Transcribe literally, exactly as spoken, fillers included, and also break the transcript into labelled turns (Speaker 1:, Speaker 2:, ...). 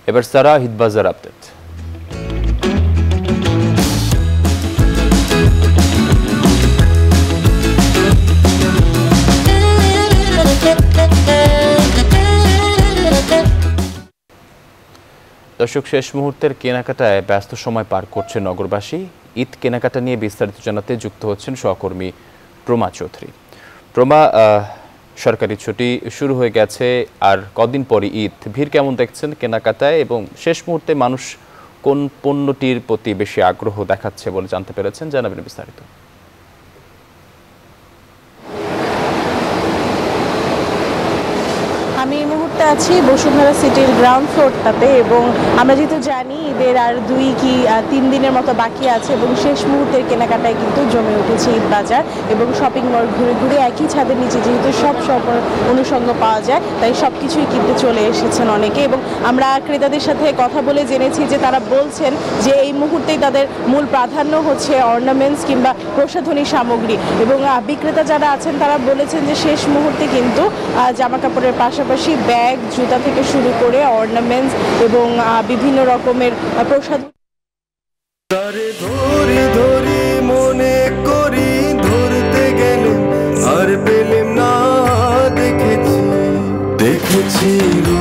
Speaker 1: এবার সারা হিটবাজার আপডেট। দর্শক, শেষ মুহূর্তের কেনাকাটায় ব্যস্ত সময় পার করছে নগরবাসী। ঈদ কেনাকাটা নিয়ে বিস্তারিত জানাতে যুক্ত হচ্ছেন সহকর্মী প্রমা চৌধুরী। প্রমা, সরকারি ছুটি শুরু হয়ে গেছে, আর কদিন পরে ঈদ। ভিড় কেমন দেখছেন কেনাকাটায়, এবং শেষ মুহূর্তে মানুষ কোন পণ্যটির প্রতি বেশি আগ্রহ দেখাচ্ছে বলে জানতে পেরেছেন? জানাবেন বিস্তারিত।
Speaker 2: আমি এই মুহূর্তে আছি বসুন্ধরা সিটির গ্রাউন্ড ফ্লোরটাতে, এবং আমরা যেহেতু জানি ঈদের আর দুই কি তিন দিনের মতো বাকি আছে, এবং শেষ মুহূর্তের কেনাকাটায় কিন্তু জমে উঠেছে ঈদ বাজার এবং শপিং মল। ঘুরে ঘুরে একই ছাদের নিচে যেহেতু সব সব অনুষঙ্গ পাওয়া যায়, তাই সব কিছুই কিনতে চলে এসেছেন অনেকে। এবং আমরা ক্রেতাদের সাথে কথা বলে জেনেছি যে তারা বলছেন যে এই মুহূর্তেই তাদের মূল প্রাধান্য হচ্ছে অর্নামেন্টস কিংবা প্রসাধনী সামগ্রী, এবং বিক্রেতা যারা আছেন তারা বলেছেন যে শেষ মুহূর্তে কিন্তু জামা কাপড়ের পাশাপাশি ব্যাগ, জুতা থেকে শুরু করে অর্নামেন্টস এবং বিভিন্ন রকমের প্রসাদ
Speaker 3: ধরি ধরি মনে করি ধরতে গেলে আর পেলাম না। দেখেছি দেখেছি